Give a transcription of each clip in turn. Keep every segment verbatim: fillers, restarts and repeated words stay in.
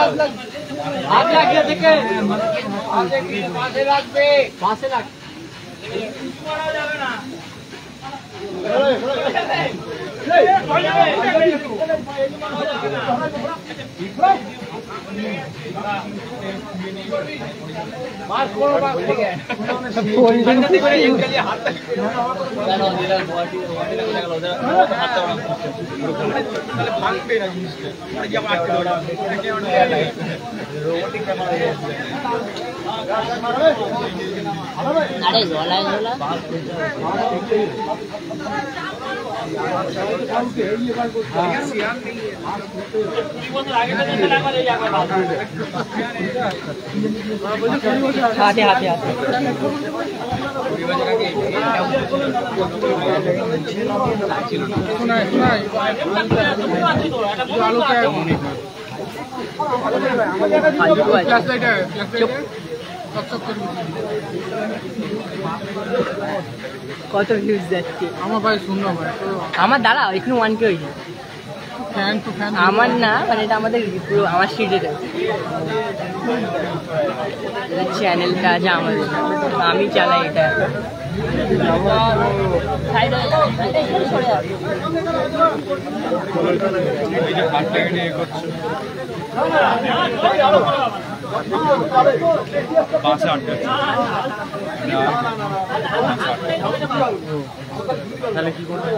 হাত লাগিয়ে দেখে পাশে রাখবে পাশে রাখ করা যাবে না मार कोण बाग ठीक आहे फोन बंदी करे एकली हात जानो दिला बॉडी बॉडी लागला होता हात তাহলে ভাঙবে না জিনিসটা মানে যে মারতে ওটা এটা মানে রোবোটিক ক্যামেরা আরে ঝোলা ঝোলা हाथे हाथे हाथे सुना सुना आलू क्या फ्लैश लाइट है फ्लैश लाइट কত ভিউজ যাচ্ছে আমার ভাই শুনলো ভাই আমার দাঁড়া এখানে ওয়ান কে হয়েছে ফ্যান তো ফ্যান আমার না মানে এটা আমাদের পুরো আমার স্ট্রিটের চ্যানেলটা আছে আমাদের আমি চালাই এটা পাঁচশো আট তাহলে কি করবে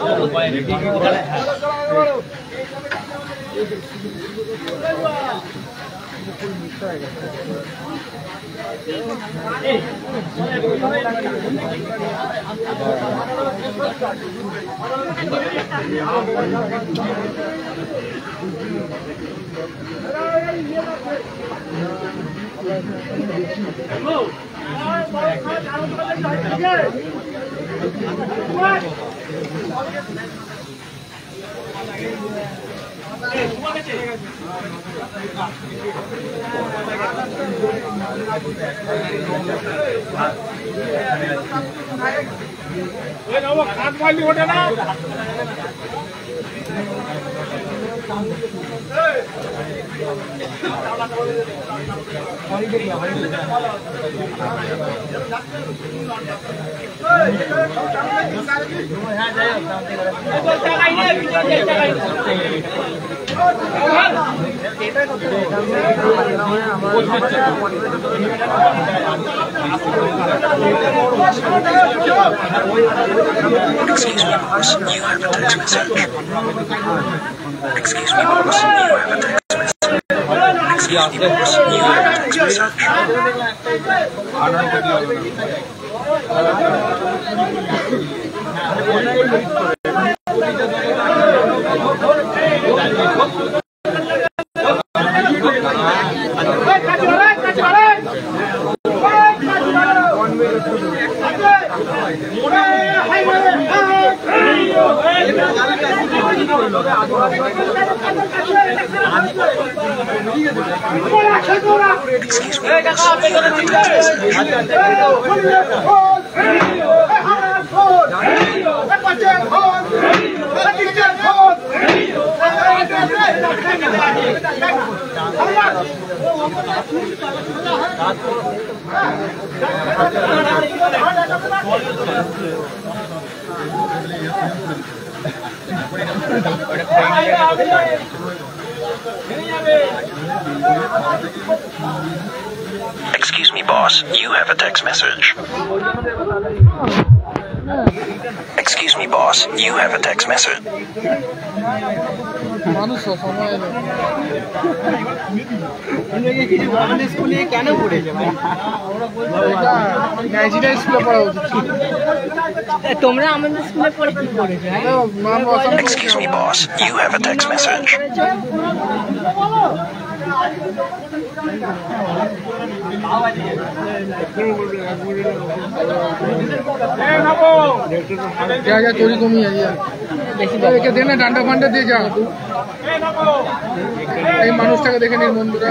खाट वाली होटे ना Excuse me, boss. You have a text message. Excuse me, boss. You have a text message. Excuse me, boss. You have a text message. Excuse me, boss. Excuse me, boss. You have a text message. Excuse me, boss. You have a text message. Excuse me, boss. You have a text message. क्या क्या चोरी कमी है ये देना डांडा फांडा দিয়ে যাও এই মানুষটাকে দেখে নিন বন্ধুরা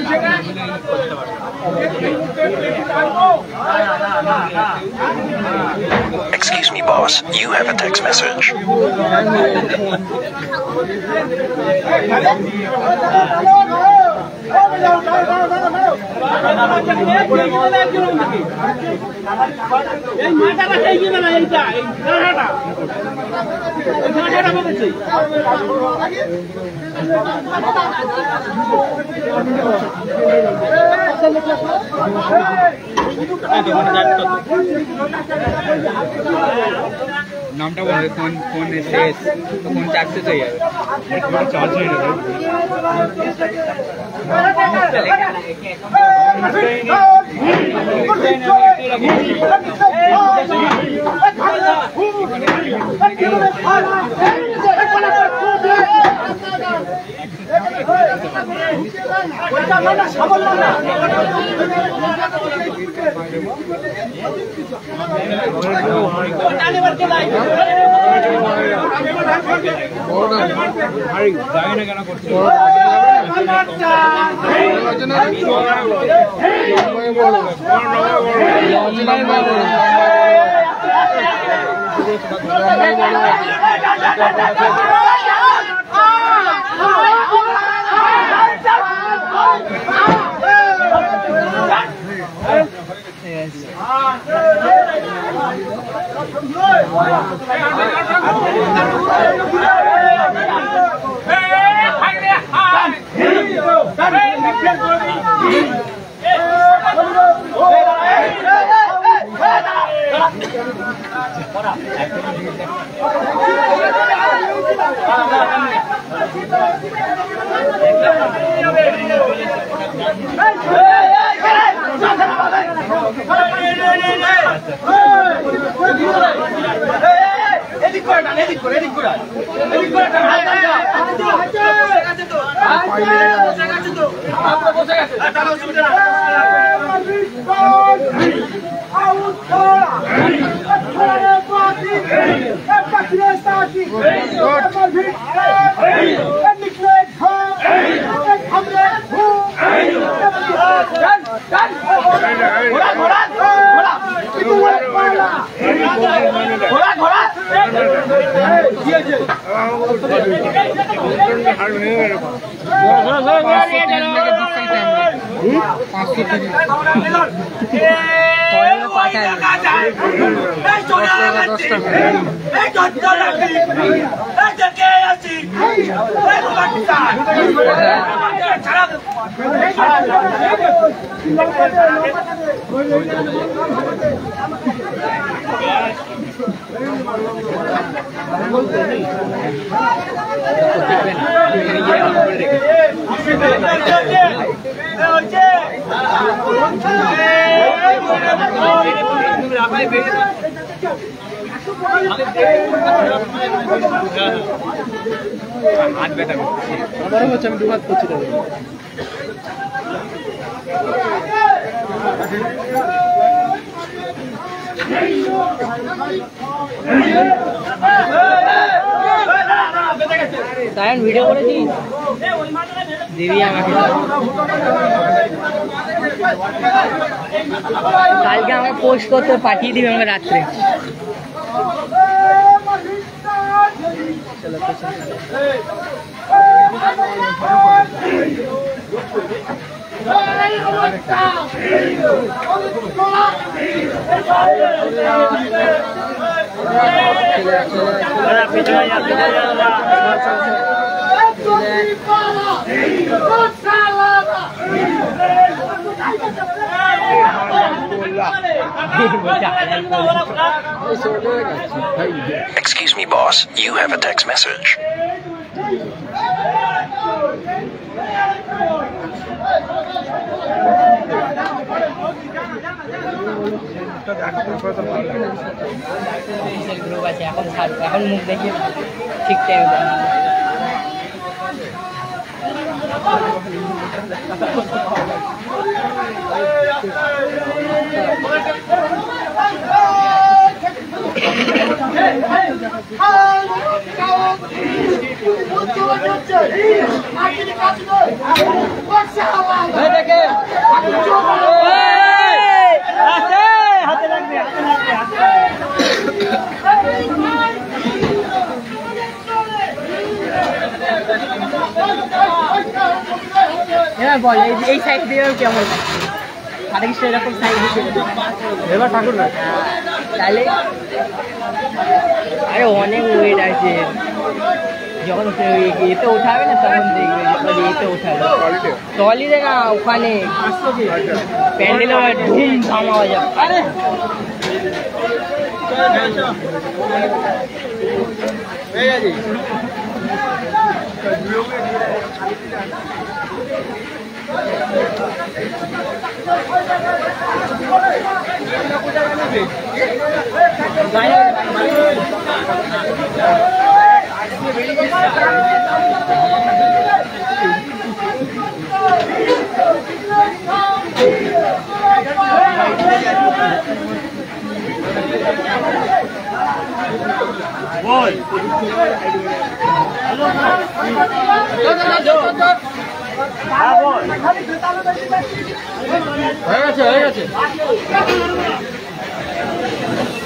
Excuse me, boss. You have a text message. Oh, নামটা বলে ফোন ফোন শেষ তো ফোন চার্জ শেষ হয়ে যাবে চার্জ হয়ে যাবে যাই না কেন করছে হাত ব্যথা করছে আবারও হচ্ছে আমি দুহাত করছি তবে সায়ন ভিডিও করেছিস দিবি আমাকে কালকে আমাকে পোস্ট করতে পাঠিয়ে দিবি আমাকে রাত্রে Excuse me, boss. You have a text message. Group আছে এখন এখন মুখ দেখে ঠিক টাইমে বল এই সাইড দিয়ে কেমন আরেক সেরকম সাইড দিছিল এবার ঠাকুর না তাহলে আরে অনেক ওয়েট আছে যখন এতে উঠাবে না তখন দেখবে যখন এতে উঠাবে ট্রলিতে না ওখানে প্যান্ডেলে ধুম ধাম আওয়াজ আরে বল হয়ে গেছে হয়ে গেছে